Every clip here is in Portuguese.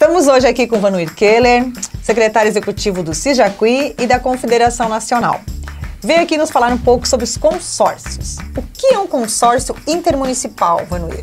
Estamos hoje aqui com Vanuir Keller, secretário executivo do CIJAQUI e da Confederação Nacional. Veio aqui nos falar um pouco sobre os consórcios. O que é um consórcio intermunicipal, Vanuir?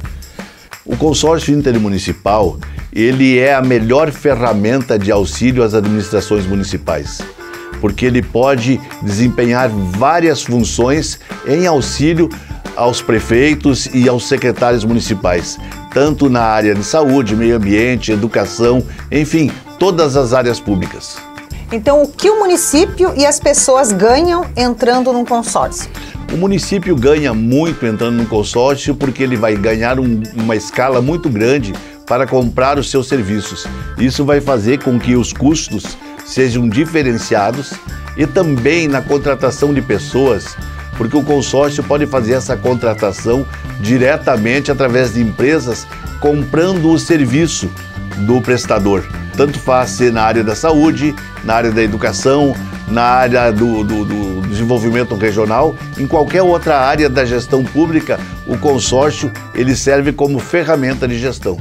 O consórcio intermunicipal, ele é a melhor ferramenta de auxílio às administrações municipais, porque ele pode desempenhar várias funções em auxílio aos prefeitos e aos secretários municipais, tanto na área de saúde, meio ambiente, educação, enfim, todas as áreas públicas. Então, o que o município e as pessoas ganham entrando num consórcio? O município ganha muito entrando num consórcio porque ele vai ganhar uma escala muito grande para comprar os seus serviços. Isso vai fazer com que os custos sejam diferenciados e também na contratação de pessoas, porque o consórcio pode fazer essa contratação diretamente através de empresas comprando o serviço do prestador. Tanto faz ser na área da saúde, na área da educação, na área do desenvolvimento regional, em qualquer outra área da gestão pública, o consórcio ele serve como ferramenta de gestão.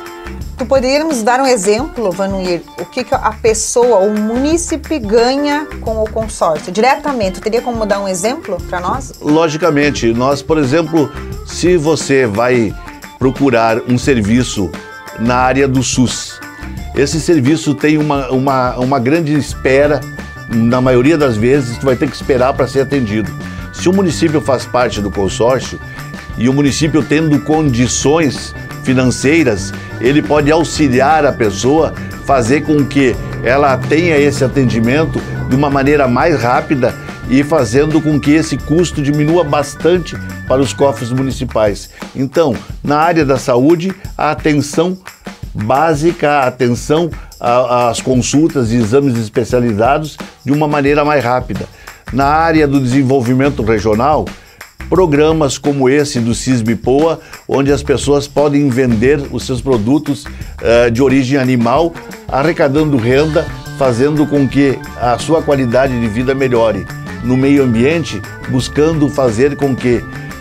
Tu poderíamos dar um exemplo, Vanuir, o que a pessoa, o munícipe ganha com o consórcio? Diretamente, teria como dar um exemplo para nós? Logicamente, nós, por exemplo, se você vai procurar um serviço na área do SUS, esse serviço tem uma grande espera, na maioria das vezes, tu vai ter que esperar para ser atendido. Se o município faz parte do consórcio e o município tendo condições financeiras, ele pode auxiliar a pessoa, fazer com que ela tenha esse atendimento de uma maneira mais rápida e fazendo com que esse custo diminua bastante para os cofres municipais. Então, na área da saúde, a atenção básica, a atenção às consultas e exames especializados de uma maneira mais rápida. Na área do desenvolvimento regional, programas como esse do SISBPOA, onde as pessoas podem vender os seus produtos de origem animal, arrecadando renda, fazendo com que a sua qualidade de vida melhore. No meio ambiente, buscando fazer com que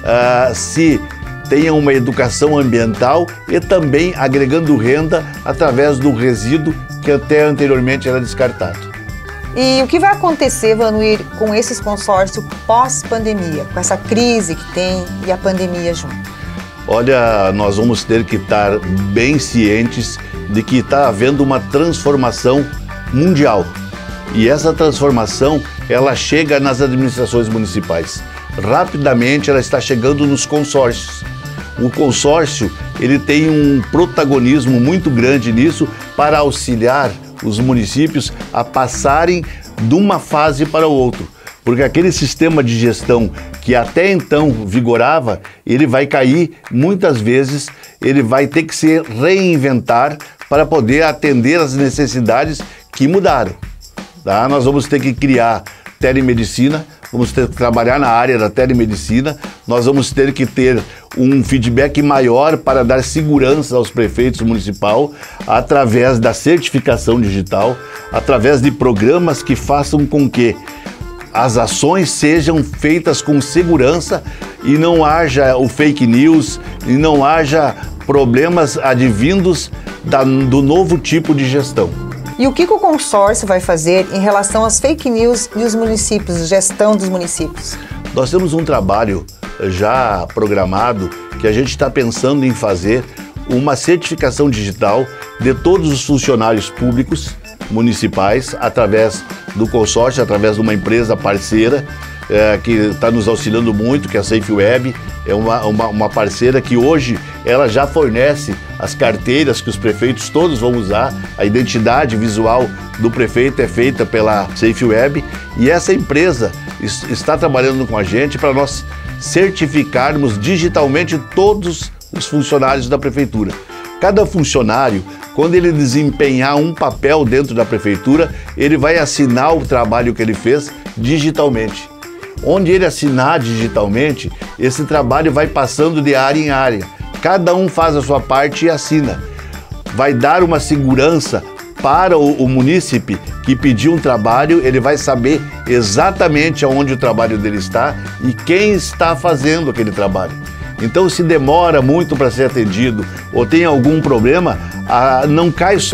se tenha uma educação ambiental e também agregando renda através do resíduo que até anteriormente era descartado. E o que vai acontecer, Vanuir, com esses consórcios pós-pandemia, com essa crise que tem e a pandemia junto? Olha, nós vamos ter que estar bem cientes de que está havendo uma transformação mundial. E essa transformação, ela chega nas administrações municipais. Rapidamente ela está chegando nos consórcios. O consórcio, ele tem um protagonismo muito grande nisso para auxiliar os municípios a passarem de uma fase para outra, porque aquele sistema de gestão que até então vigorava, ele vai cair muitas vezes, ele vai ter que se reinventar para poder atender às necessidades que mudaram. Tá? Nós vamos ter que criar telemedicina, vamos ter que trabalhar na área da telemedicina, nós vamos ter que ter um feedback maior para dar segurança aos prefeitos municipais através da certificação digital, através de programas que façam com que as ações sejam feitas com segurança e não haja o fake news e não haja problemas advindos do novo tipo de gestão. E o que o consórcio vai fazer em relação às fake news e os municípios, gestão dos municípios? Nós temos um trabalho já programado que a gente está pensando em fazer uma certificação digital de todos os funcionários públicos municipais através do consórcio, através de uma empresa parceira que está nos auxiliando muito, que é a SafeWeb. É uma parceira que hoje ela já fornece as carteiras que os prefeitos todos vão usar. A identidade visual do prefeito é feita pela SafeWeb e essa empresa está trabalhando com a gente para nós certificarmos digitalmente todos os funcionários da prefeitura. Cada funcionário, quando ele desempenhar um papel dentro da prefeitura, ele vai assinar o trabalho que ele fez digitalmente. Onde ele assinar digitalmente, esse trabalho vai passando de área em área. Cada um faz a sua parte e assina. Vai dar uma segurança para o munícipe que pediu um trabalho, ele vai saber exatamente aonde o trabalho dele está e quem está fazendo aquele trabalho. Então, se demora muito para ser atendido ou tem algum problema, não cai só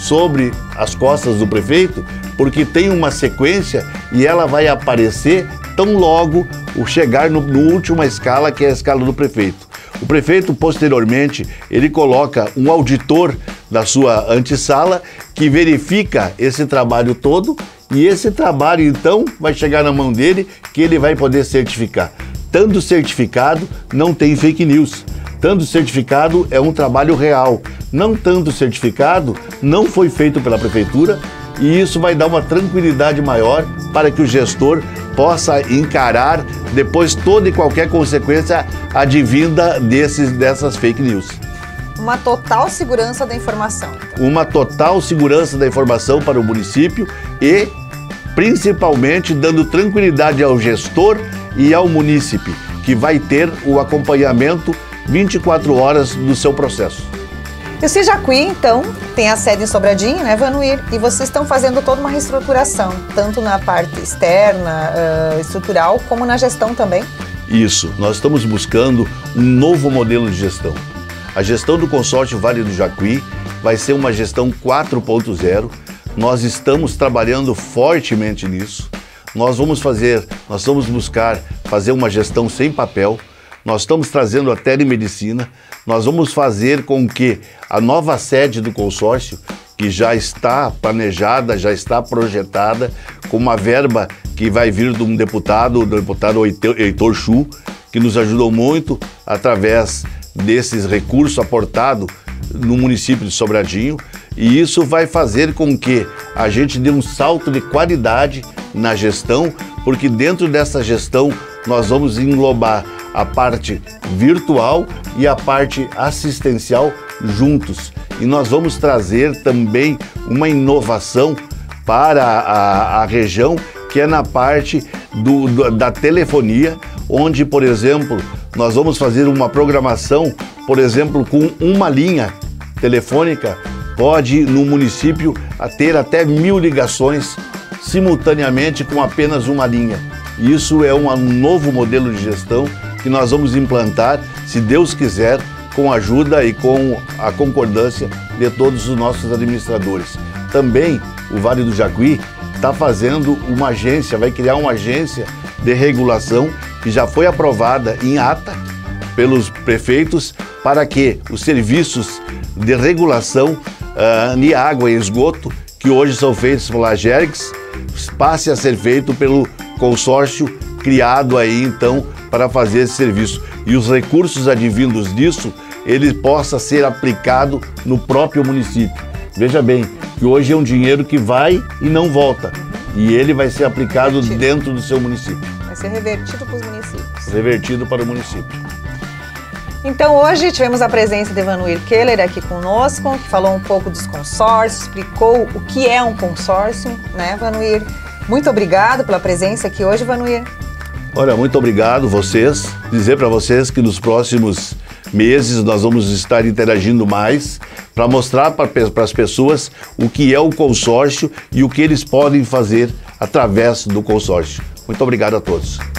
sobre as costas do prefeito, porque tem uma sequência e ela vai aparecer tão logo o chegar no última escala, que é a escala do prefeito. O prefeito, posteriormente, ele coloca um auditor da sua antessala que verifica esse trabalho todo, e esse trabalho, então, vai chegar na mão dele, que ele vai poder certificar. Estando certificado, não tem fake news. Estando certificado, é um trabalho real. Não estando certificado, não foi feito pela prefeitura, e isso vai dar uma tranquilidade maior para que o gestor possa encarar depois toda e qualquer consequência advinda dessas fake news. Uma total segurança da informação. Uma total segurança da informação para o município e, principalmente, dando tranquilidade ao gestor e ao munícipe, que vai ter o acompanhamento 24 horas do seu processo. E o Cijacuí, então, tem a sede em Sobradinho, né, Vanuir? E vocês estão fazendo toda uma reestruturação, tanto na parte externa, estrutural, como na gestão também? Isso, nós estamos buscando um novo modelo de gestão. A gestão do consórcio Vale do Jacuí vai ser uma gestão 4.0. Nós estamos trabalhando fortemente nisso. Nós vamos buscar fazer uma gestão sem papel. Nós estamos trazendo a telemedicina. Nós vamos fazer com que a nova sede do consórcio, que já está planejada, já está projetada, com uma verba que vai vir de um deputado, o deputado Heitor Chu, que nos ajudou muito através desses recursos aportados no município de Sobradinho, e isso vai fazer com que a gente dê um salto de qualidade na gestão, porque dentro dessa gestão nós vamos englobar a parte virtual e a parte assistencial juntos. E nós vamos trazer também uma inovação para a região, que é na parte da telefonia, onde, por exemplo, nós vamos fazer uma programação, por exemplo, com uma linha telefônica, pode no município ter até 1000 ligações simultaneamente com apenas uma linha. Isso é um novo modelo de gestão que nós vamos implantar, se Deus quiser, com a ajuda e com a concordância de todos os nossos administradores. Também o Vale do Jacuí está fazendo uma agência, vai criar uma agência de regulação que já foi aprovada em ata pelos prefeitos para que os serviços de regulação de água e esgoto, que hoje são feitos pela Agergs, passe a ser feito pelo consórcio criado aí então para fazer esse serviço. E os recursos advindos disso, ele possa ser aplicado no próprio município. Veja bem, que hoje é um dinheiro que vai e não volta. E ele vai ser aplicado dentro do seu município. Vai ser revertido para os municípios. Revertido para o município. Então hoje tivemos a presença de Vanuir Keller aqui conosco, que falou um pouco dos consórcios, explicou o que é um consórcio, né, Vanuir? Muito obrigado pela presença aqui hoje, Vanuir. Olha, muito obrigado vocês. Dizer para vocês que nos próximos meses nós vamos estar interagindo mais para mostrar para as pessoas o que é o consórcio e o que eles podem fazer através do consórcio. Muito obrigado a todos.